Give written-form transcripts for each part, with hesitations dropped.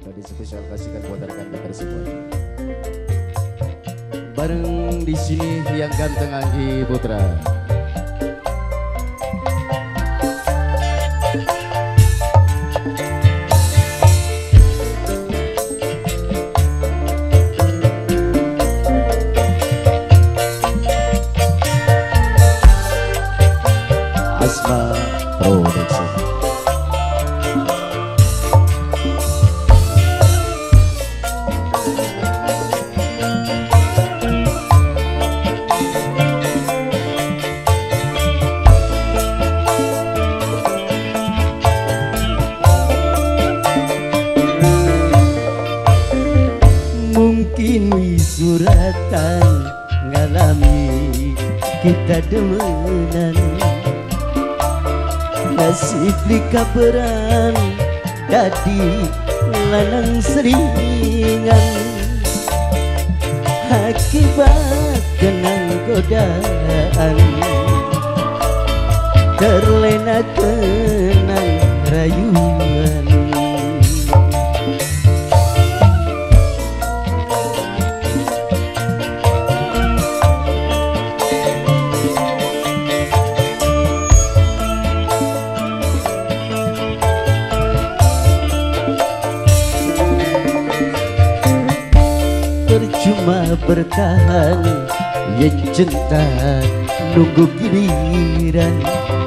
Tadi spesial kasihkan buat rekan-rekan semua. Bareng di sini yang ganteng Anggi Putra. Asma Production. Mungkin wisuratan ngalami kita demenan, nasib lika beran dadi lanang seringan, akibat kenang godaan terlena tenang rayuan. Percuma bertahan ya cinta nunggu giliran,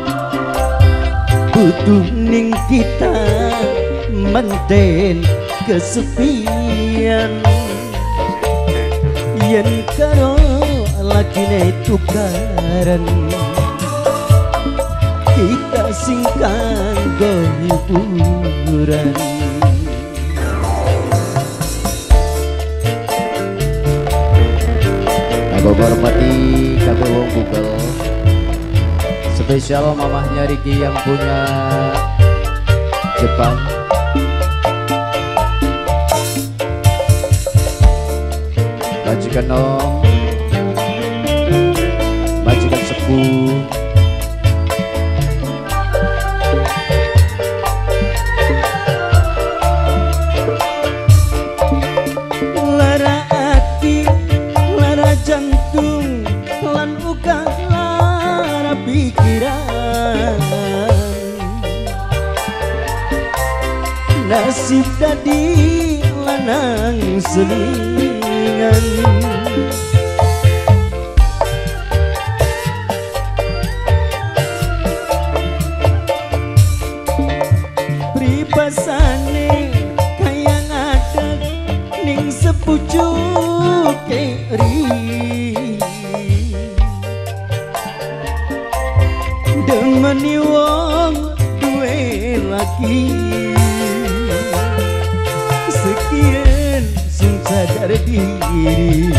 butuh ning kita manten kesepian, yen karo lakine tukaran kita sing kanggo hiburan. Aku hormati KB Wong Google, spesial mamahnya Riki yang punya Jepang. Majikan Nong, majikan Sepuh, lara hati, lara jantung, lan uga lara pikiran, nasib dadi lanang selingan. Pripasane kaya ngadeg ning sepucuk keri, demeni wong duwe laki, sekian sing sadar diri,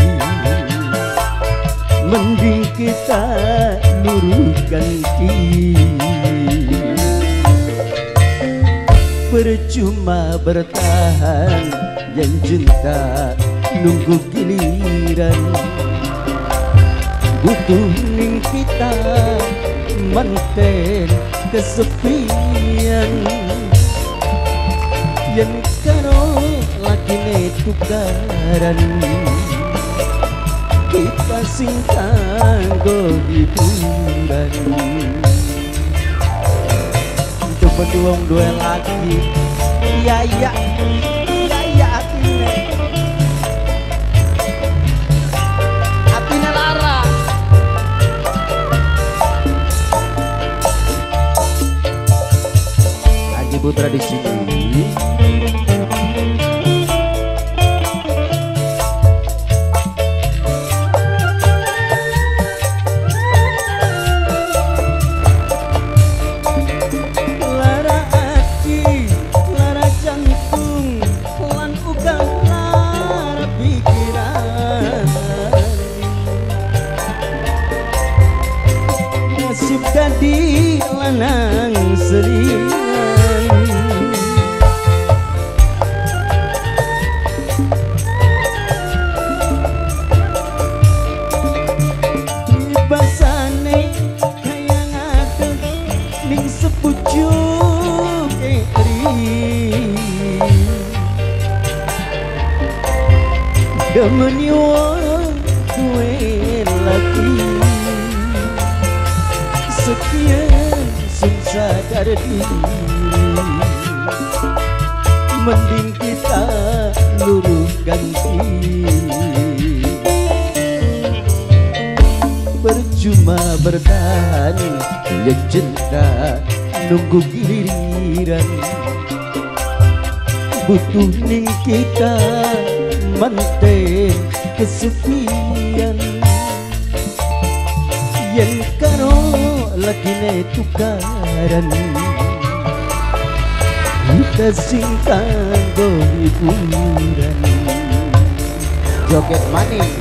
mending kita luruhkan diri. Percuma bertahan yang cinta nunggu giliran, butuh ning kita manten kesepian, yen karo lakine tukaran kita sing kanggo hiburan. Untuk berjuang duel lagi, iya iya Apine lara. Anggi Putra di sini. Nasib dadi lanang selingan, demeni wong duwe lagi sekian sing sadar diri mending kita luruh ganti percuma bertahan ya cinta nunggu giliran butuh ning kita manten kesepian yang karo lagi ne tukaran kita sing kanggo hiburan joget maning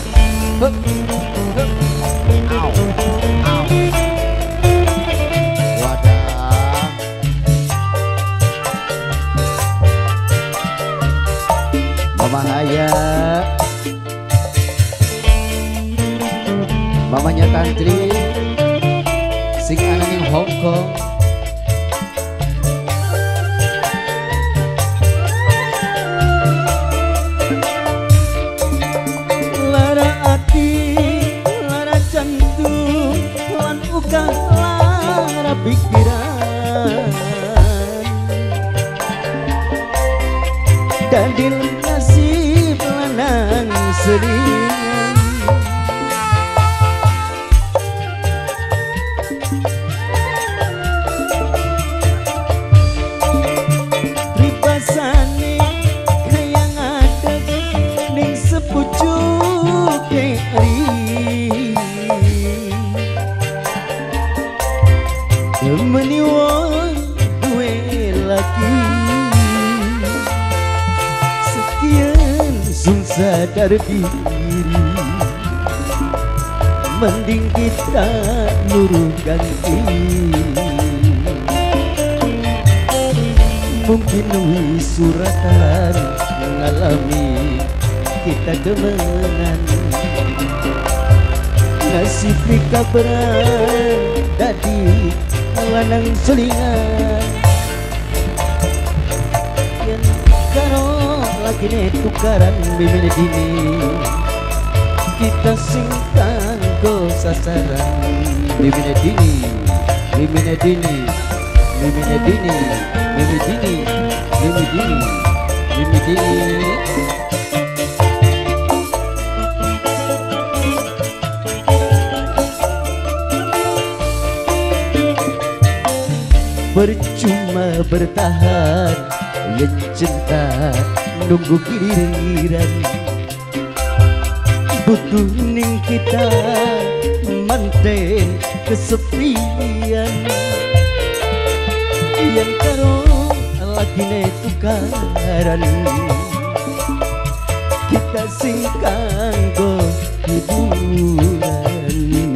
Mama Haya, mamanya Tantri, sing ana ning Hong Kong. Lara ati, lara jantung, lan uga lara pikiran. Dadil nasib lanang seringan ribasane kaya ngadeg ning sepucuk keri demeni wong duwe lagi sadar diri mending kita luruh ganti mungkin wis suratan ngalami kita demenan nasib kabaran dadi lanang selingan yen karo lagi nih tukaran mimine dini kita sing kanggo sasaran mimine dini mimine dini mimine dini mimine dini mimine dini mimine dini percuma bertahan ya cinta nunggu giliran butuh ning kita manten kesepian yang karo lagi ne tukaran kita sing kanggo hiburan